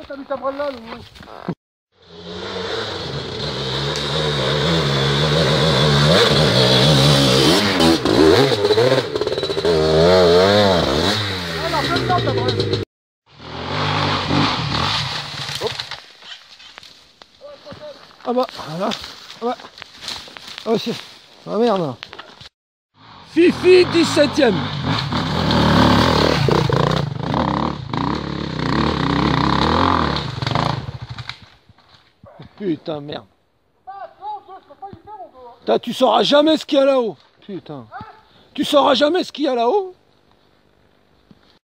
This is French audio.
t'as mis ta balle là, Loulou. Ah non, plein dedans ta balle. Ah bah, voilà. Ah bah. Oh, c'est... Ah merde. Fifi 17ème. Putain, merde. Putain, tu sauras jamais ce qu'il y a là-haut. Putain. Tu sauras jamais ce qu'il y a là-haut.